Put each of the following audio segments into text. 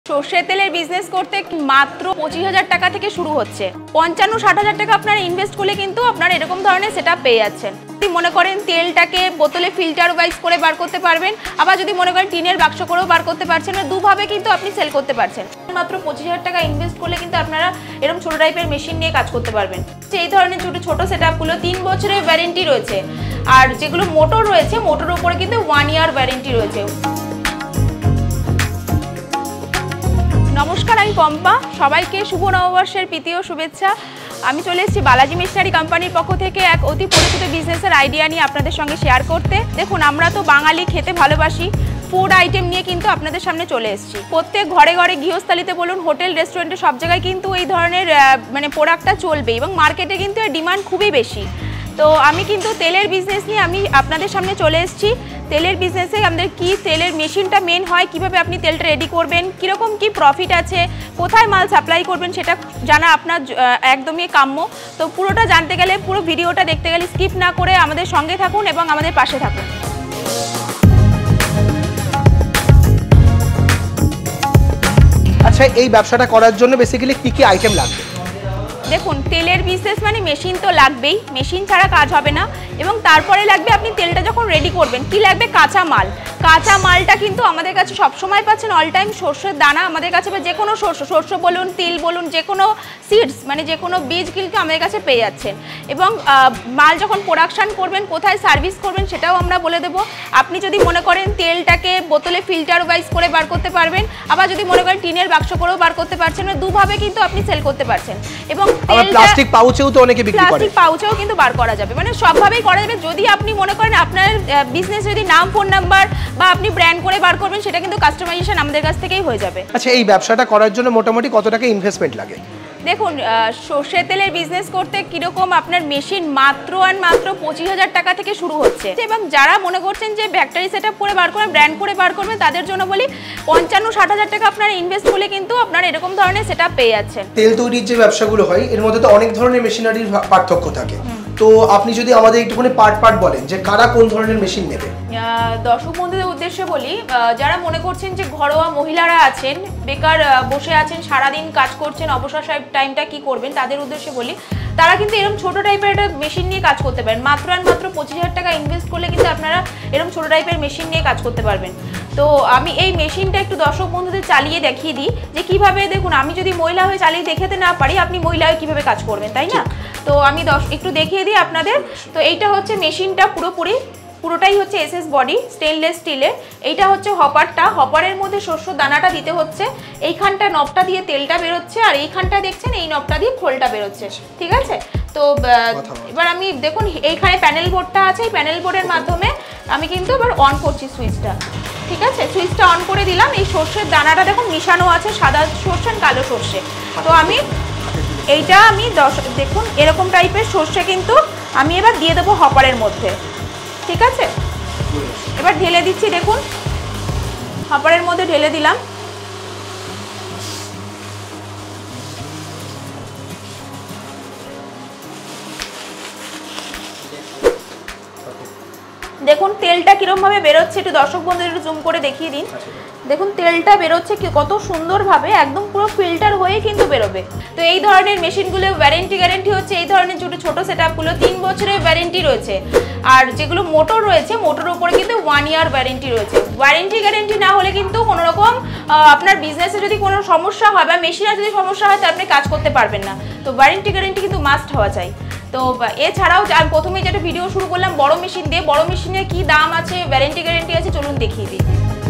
সরষের তেলের বিজনেস করতে মাত্র 25,000 টাকা থেকে শুরু হচ্ছে। 55-60,000 টাকা আপনারা ইনভেস্ট করলে কিন্তু আপনারা এরকম ধরনের সেটআপ পেয়ে যাচ্ছেন। যদি মনে করেন তেলটাকে বোতলে ফিল্টার ওয়াইজ করে বার করতে পারবেন, আবার যদি মনে করেন টিনের বাক্স করেও বার করতে পারছেন, দুভাবে কিন্তু আপনি সেল করতে পারছেন। মাত্র 25,000 টাকা ইনভেস্ট করলে কিন্তু আপনারা এরকম ছোট টাইপের মেশিন নিয়ে কাজ করতে পারবেন। এই ধরনের ছোট সেটআপগুলো 3 বছরের ওয়ারেন্টি রয়েছে, আর যেগুলো মোটর রয়েছে মোটরের উপরে কিন্তু 1 ইয়ার ওয়ারেন্টি রয়েছে। নমস্কার, আমি পম্পা। সবাইকে শুভ নববর্ষের প্রীতি ও শুভেচ্ছা। আমি চলে এসেছি বালাজি মিস্টারি কোম্পানির পক্ষ থেকে এক অতি পরিচিত বিজনেসের আইডিয়া নিয়ে আপনাদের সঙ্গে শেয়ার করতে। দেখুন, আমরা তো বাঙালি, খেতে ভালোবাসি, ফুড আইটেম নিয়ে কিন্তু আপনাদের সামনে চলে এসেছি। প্রত্যেক ঘরে ঘরে গৃহস্থালিতে বলুন, হোটেল রেস্টুরেন্টে সব জায়গায় কিন্তু এই ধরনের প্রোডাক্টটা চলবে এবং মার্কেটে কিন্তু এর ডিমান্ড খুবই বেশি। তো আমি কিন্তু তেলের বিজনেস নিয়ে আমি আপনাদের সামনে চলে এসেছি। তেলের বিজনেসে আমাদের কি তেলের মেশিনটা মেন হয়, কিভাবে আপনি তেলটা রেডি করবেন, কীরকম কি প্রফিট আছে, কোথায় মাল সাপ্লাই করবেন, সেটা জানা আপনার একদমই কাম্য। তো পুরোটা জানতে গেলে, পুরো ভিডিওটা দেখতে গেলে স্কিপ না করে আমাদের সঙ্গে থাকুন এবং আমাদের পাশে থাকুন। আচ্ছা, এই ব্যবসাটা করার জন্য বেসিক্যালি কি কি আইটেম লাগবে? দেখুন, তেলের বিজনেস মানে মেশিন তো লাগবেই, মেশিন ছাড়া কাজ হবে না। এবং তারপরে লাগবে, আপনি তেলটা যখন রেডি করবেন, কি লাগবে? কাঁচা মাল। কাঁচা মালটা কিন্তু আমাদের কাছে সবসময় পাচ্ছেন অল টাইম। সর্ষের দানা আমাদের কাছে, বা যে কোনো শস্য বলুন, তিল বলুন, যে কোনো সিডস মানে যে কোনো বীজ কিন্তু আমাদের কাছে পেয়ে যাচ্ছেন। এবং মাল যখন প্রোডাকশান করবেন, কোথায় সার্ভিস করবেন সেটাও আমরা বলে দেবো। আপনি যদি মনে করেন তেলটাকে বোতলে ফিল্টার ওয়াইজ করে বার করতে পারবেন, আবার যদি মনে করেন টিনের বাক্স করেও বার করতে পারছেন, দুভাবে কিন্তু আপনি সেল করতে পারছেন। এবং প্লাস্টিক পাউচেও তো অনেকে বিক্রি করে, প্লাস্টিক পাউচেও কিন্তু বার করা যাবে, মানে সবভাবেই করা যাবে। যদি আপনি মনে করেন আপনার বিজনেস যদি নাম, ফোন নাম্বার বা আপনি ব্র্যান্ড করে বার করবেন, সেটা কিন্তু কাস্টমাইজেশন আমাদের কাছ থেকেই হয়ে যাবে। আচ্ছা, এই ব্যবসাটা করার জন্য মোটামুটি কত টাকা ইনভেস্টমেন্ট লাগে? দেখুন, সরষের তেলের বিজনেস করতে কীরকম আপনার মেশিন মাত্র 25,000 টাকা থেকে শুরু হচ্ছে। এবং যারা মনে করছেন যে ফ্যাক্টরি সেট আপ করে বার করবেন, ব্র্যান্ড করে বার করবেন, তাদের জন্য বলি 55-60,000 টাকা আপনারা ইনভেস্ট করলে কিন্তু আপনারা এরকম ধরনের সেট আপ পেয়ে যাচ্ছেন। তেল তৈরির যে ব্যবসাগুলো হয়, এর মধ্যে তো অনেক ধরনের মেশিনারির পার্থক্য থাকে। তো আপনি যদি আমাদের একটুখানি পার্ট বলেন যে কারা কোন ধরনের মেশিন নেবে। দর্শক বন্ধুদের উদ্দেশ্যে বলি, যারা মনে করছেন যে ঘরোয়া মহিলারা আছেন, বেকার বসে আছেন, সারাদিন কাজ করছেন, অবসর টাইমটা কি করবেন, তাদের উদ্দেশ্যে বলি, তারা কিন্তু এরকম ছোট টাইপের একটা মেশিন নিয়ে কাজ করতে পারেন। মাত্র 25,000 টাকা ইনভেস্ট করলে কিন্তু আপনারা এরকম ছোট টাইপের মেশিন নিয়ে কাজ করতে পারবেন। তো আমি এই মেশিনটা একটু দর্শক বন্ধুদের চালিয়ে দেখিয়ে দিই যে কিভাবে। দেখুন, আমি যদি মহিলা হয়ে চালিয়ে দেখাতে না পারি, আপনি মহিলা হয়ে কীভাবে কাজ করবেন, তাই না? তো আমি একটু দেখিয়ে দিই আপনাদের। তো এইটা হচ্ছে মেশিনটা, পুরোটাই হচ্ছে এসএস বডি, স্টেনলেস স্টিলের। এইটা হচ্ছে হপারটা, হপারের মধ্যে শস্য দানাটা দিতে হচ্ছে। এইখানটা নবটা দিয়ে তেলটা বেরোচ্ছে, আর এইখানটা দেখছেন এই নবটা দিয়ে খোলটা বেরোচ্ছে, ঠিক আছে? তো এবার আমি দেখুন, এইখানে প্যানেল বোর্ডটা আছে, এই প্যানেল বোর্ডের মাধ্যমে আমি কিন্তু এবার অন করছি সুইচটা, ঠিক আছে? সুইচটা অন করে দিলাম। এই সর্ষের দানাটা দেখুন মিশানো আছে, সাদা সর্ষে আর কালো সর্ষে। তো আমি এইটা দেখুন এরকম টাইপের সর্ষে কিন্তু আমি এবার দিয়ে দেবো হপারের মধ্যে, ঠিক আছে? এবার ঢেলে দিচ্ছি, দেখুন হপারের মধ্যে ঢেলে দিলাম। দেখুন তেলটা কিরকমভাবে বেরোচ্ছে, একটু দর্শক বন্ধুদের একটু জুম করে দেখিয়ে দিন। দেখুন তেলটা বেরোচ্ছে কত সুন্দরভাবে, একদম পুরো ফিল্টার হয়ে কিন্তু বেরোবে। তো এই ধরনের মেশিনগুলো গ্যারেন্টি হচ্ছে, এই ধরনের ছোট সেটআপগুলো 3 বছরের ওয়ারেন্টি রয়েছে। আর যেগুলো মোটর রয়েছে, মোটরের উপরে কিন্তু 1 ইয়ার ওয়ারেন্টি রয়েছে। গ্যারেন্টি না হলে কিন্তু কোনো রকম আপনার বিজনেসে যদি কোনো সমস্যা হয় বা মেশিনের যদি সমস্যা হয়, তাহলে আপনি কাজ করতে পারবেন না। তো গ্যারেন্টি কিন্তু মাস্ট হওয়া চাই। তো এছাড়াও আমি প্রথমে যেটা ভিডিও শুরু করলাম বড় মেশিন দিয়ে, বড় মেশিনের কি দাম আছে, গ্যারেন্টি আছে, চলুন দেখিয়ে দিই।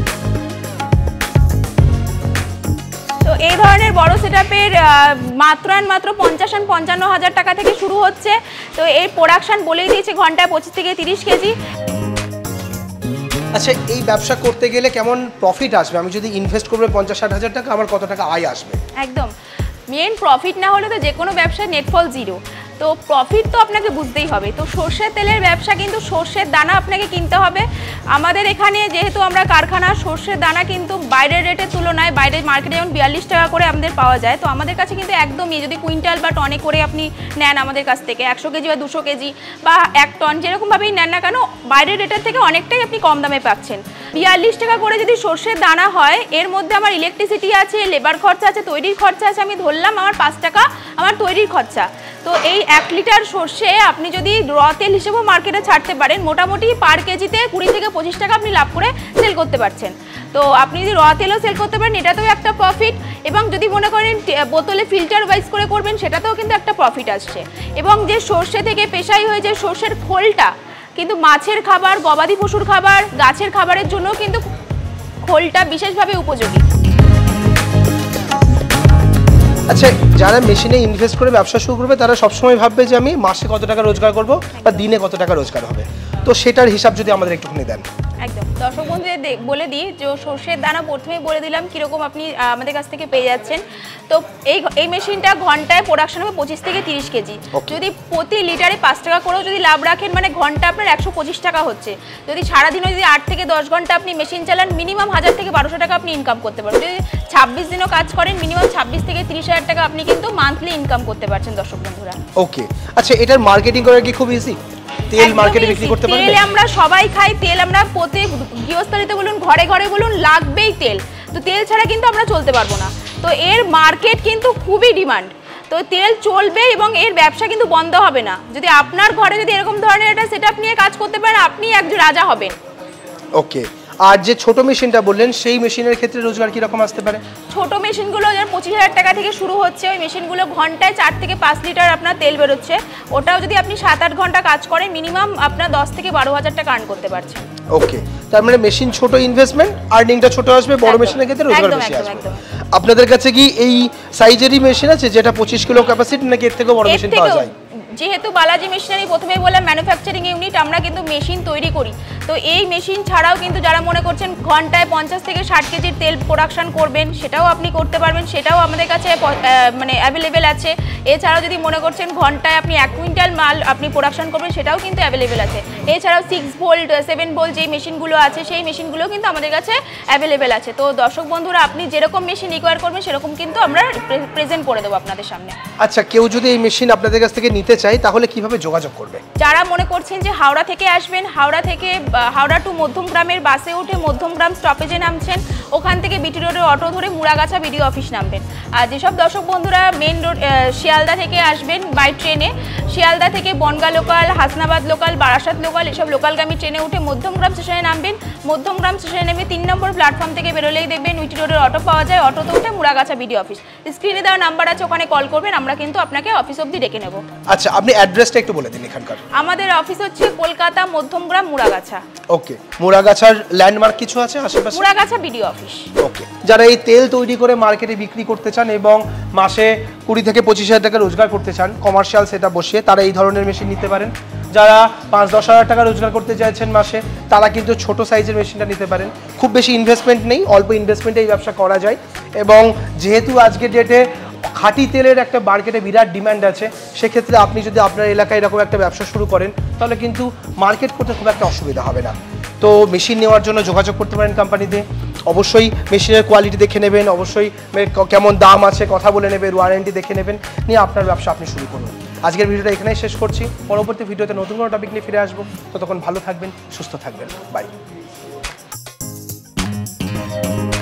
তো এই ধরনের বড় সেটআপের মাত্র 50-55,000 টাকা থেকে শুরু হচ্ছে। তো এর প্রোডাকশন বলেই দিয়েছে ঘন্টায় 25 থেকে 30 কেজি। আচ্ছা, এই ব্যবসা করতে গেলে কেমন প্রফিট আসবে? আমি যদি ইনভেস্ট করবো 50-60,000 টাকা, আমার কত টাকা আয় আসবে? একদম মেন প্রফিট না হলে তো যে কোনো ব্যবসায় নেটফল জিরো। তো প্রফিট তো আপনাকে বুঝতেই হবে। তো সর্ষের তেলের ব্যবসা কিন্তু সর্ষের দানা আপনাকে কিনতে হবে। আমাদের এখানে যেহেতু আমরা কারখানা, সর্ষের দানা কিন্তু বাইরের রেটের তুলনায়, বাইরের মার্কেটে যেমন 42 টাকা করে আমাদের পাওয়া যায়, তো আমাদের কাছে কিন্তু একদমই, যদি কুইন্টাল বা টনে করে আপনি নেন আমাদের কাছ থেকে 100 কেজি বা 200 কেজি বা 1 টন যেরকমভাবেই নেন না কেন, বাইরের রেটের থেকে অনেকটাই আপনি কম দামে পাচ্ছেন। 42 টাকা করে যদি সর্ষের দানা হয়, এর মধ্যে আমার ইলেকট্রিসিটি আছে, লেবার খরচা আছে, তৈরির খরচা আছে, আমি ধরলাম আমার 5 টাকা আমার তৈরির খরচা। তো এই 1 লিটার সর্ষে আপনি যদি র তেল হিসেবেও মার্কেটে ছাড়তে পারেন, মোটামুটি পার কেজিতে 20 থেকে 25 টাকা আপনি লাভ করে সেল করতে পারছেন। তো আপনি যদি র তেলও সেল করতে পারেন, এটাতেও একটা প্রফিট, এবং যদি মনে করেন বোতলে ফিল্টার ওয়াইজ করে করবেন, সেটাতেও কিন্তু একটা প্রফিট আসছে। এবং যে সর্ষে থেকে পেশাই হয়ে যে সর্ষের খোলটা কিন্তু মাছের খাবার, গবাদি পশুর খাবার, গাছের খাবারের জন্য কিন্তু খোলটা বিশেষভাবে উপযোগী। আচ্ছা, যারা মেশিনে ইনভেস্ট করে ব্যবসা শুরু করবে তারা সবসময় ভাববে যে আমি মাসে কত টাকা রোজগার করব বা দিনে কত টাকা রোজগার হবে, তো সেটার হিসাব যদি আমাদের একটুখানি দেন। একদম, দর্শক বন্ধুদের বলে দিই যে সর্ষের দানা প্রথমেই বলে দিলাম কীরকম আপনি আমাদের কাছ থেকে পেয়ে যাচ্ছেন। তো এই মেশিনটা ঘন্টায় প্রোডাকশন হবে 25 থেকে 30 কেজি। যদি প্রতি লিটারে 5 টাকা করেও যদি লাভ রাখেন, মানে ঘন্টা আপনার 125 টাকা হচ্ছে। যদি সারাদিনও যদি 8 থেকে 10 ঘন্টা আপনি মেশিন চালান, মিনিমাম 1000 থেকে 1200 টাকা আপনি ইনকাম করতে পারবেন। যদি 26 দিনও কাজ করেন, মিনিমাম 26 থেকে 30,000 টাকা আপনি কিন্তু মান্থলি ইনকাম করতে পারছেন দর্শক বন্ধুরা। ওকে, আচ্ছা, এটার মার্কেটিং করা কি খুব ইজি? তেল মার্কেটে বিক্রি করতে পারবে? তেল আমরা সবাই খাই, তেল আমরা প্রত্যেক গৃহস্থলীতে বলুন, ঘরে ঘরে বলুন, লাগবেই তেল। তো তেল ছাড়া কিন্তু আমরা চলতে পারবো না। তো এর মার্কেট কিন্তু খুবই ডিমান্ড। তো তেল চলবে এবং এর ব্যবসা কিন্তু বন্ধ হবে না। যদি আপনার ঘরে যদি এরকম ধরনের একটা সেটআপ নিয়ে কাজ করতে পারেন, আপনি একজন রাজা হবেন। ওকে, আর যে ছোট মেশিনটা বললেন, সেই মেশিনের ক্ষেত্রে রোজগার কি রকম আসতে পারে? ছোট মেশিনগুলো যেমন 25,000 টাকা থেকে শুরু হচ্ছে। ওই মেশিনগুলো ঘন্টায় 4 থেকে 5 লিটার আপনার তেল বেরোচ্ছে। ওটাও যদি আপনি 7-8 ঘন্টা কাজ করেন, মিনিমাম আপনার 10 থেকে 12,000 টাকা আর্ন করতে পারছেন। ওকে, তার মানে মেশিন ছোট, ইনভেস্টমেন্ট, আর্নিংটা ছোট আসবে, বড় মেশিনের ক্ষেত্রে রোজগার বেশি আসবে। আপনাদের কাছে কি এই সাইজেরই মেশিন আছে যেটা 25 কিলো ক্যাপাসিটি, নাকি এর থেকেও বড় মেশিন পাওয়া যায়? যেহেতু বালাজি মেশিনারি প্রথমেই বললাম ম্যানুফ্যাকচারিং ইউনিট, আমরা কিন্তু মেশিন তৈরি করি। তো এই মেশিন ছাড়াও কিন্তু যারা মনে করছেন ঘন্টায় 50 থেকে 60 কেজির তেল প্রোডাকশন করবেন, সেটাও আপনি করতে পারবেন, সেটাও আমাদের কাছে মানে অ্যাভেলেবেল আছে। এছাড়াও যদি মনে করছেন ঘন্টায় আপনি 1 কুইন্টাল মাল আপনি প্রোডাকশন করবেন, সেটাও কিন্তু অ্যাভেলেবেল আছে। এছাড়াও 6 ভোল্ট 7 ভোল্ট যেই মেশিনগুলো আছে, সেই মেশিনগুলো কিন্তু আমাদের কাছে অ্যাভেলেবেল আছে। তো দর্শক বন্ধুরা, আপনি যেরকম মেশিন রিকোয়ার করবেন সেরকম কিন্তু আমরা প্রেজেন্ট করে দেবো আপনাদের সামনে। আচ্ছা, কেউ যদি এই মেশিন আপনাদের কাছ থেকে নিতে চাই তাহলে কিভাবে যোগাযোগ করবে? যারা মনে করছেন যে হাওড়া থেকে আসবেন, হাওড়া টু মধ্যমগ্রামের বাসে উঠে মধ্যমগ্রাম স্টপেজে নামছেন, ওখান থেকে বিটি রোডের অটো ধরে মুড়াগাছা বিডিও অফিস নামবেন। আর যেসব দর্শক বন্ধুরা মেন রোড শিয়ালদা থেকে আসবেন বাই ট্রেনে, শিয়ালদা থেকে Bangaon local, Hasnabad local, Barasat local, এসব লোকালগামী ট্রেনে উঠে মধ্যমগ্রাম স্টেশনে নামবেন। মধ্যমগ্রাম স্টেশনে নেমে 3 নম্বর প্ল্যাটফর্ম থেকে বেরোলেই দেখবেন বিটি রোডের অটো পাওয়া যায়। অটোতে উঠে মুড়াগাছা বিডিও অফিস, স্ক্রিনে দেওয়া নাম্বার আছে, ওখানে কল করবেন, আমরা কিন্তু আপনাকে অফিস অবধি ডেকে নেব। আচ্ছা, আপনি অ্যাড্রেসটা একটু বলে দিন এখানকার। আমাদের অফিস হচ্ছে কলকাতা মধ্যমগ্রাম মুড়াগাছা। ওকে, মুড়াগাছার ল্যান্ডমার্ক কিছু আছে আশেপাশে? Muragacha BDO office. ওকে, যারা এই তেল তৈরি করে মার্কেটে বিক্রি করতে চান এবং মাসে 20 থেকে 25,000 টাকা রোজগার করতে চান কমার্শিয়াল সেটআপ বসিয়ে, তারা এই ধরনের মেশিন নিতে পারেন। যারা 5-10 হাজার টাকা রোজগার করতে চাইছেন মাসে, তারা কিন্তু ছোট সাইজের মেশিনটা নিতে পারেন। খুব বেশি ইনভেস্টমেন্ট নেই, অল্প ইনভেস্টমেন্টে এই ব্যবসা করা যায়। এবং যেহেতু আজকের ডেটে খাঁটি তেলের একটা মার্কেটে বিরাট ডিমান্ড আছে, সেক্ষেত্রে আপনি যদি আপনার এলাকায় এরকম একটা ব্যবসা শুরু করেন, তাহলে কিন্তু মার্কেট করতে খুব একটা অসুবিধা হবে না। তো মেশিন নেওয়ার জন্য যোগাযোগ করতে পারেন কোম্পানিতে। অবশ্যই মেশিনের কোয়ালিটি দেখে নেবেন, অবশ্যই কেমন দাম আছে কথা বলে নেবেন, ওয়ারেন্টি দেখে নেবেন, নিয়ে আপনার ব্যবসা আপনি শুরু করুন। আজকের ভিডিওটা এখানেই শেষ করছি। পরবর্তী ভিডিওতে নতুন কোনো টপিক নিয়ে ফিরে আসবো। ততক্ষণ ভালো থাকবেন, সুস্থ থাকবেন, বাই।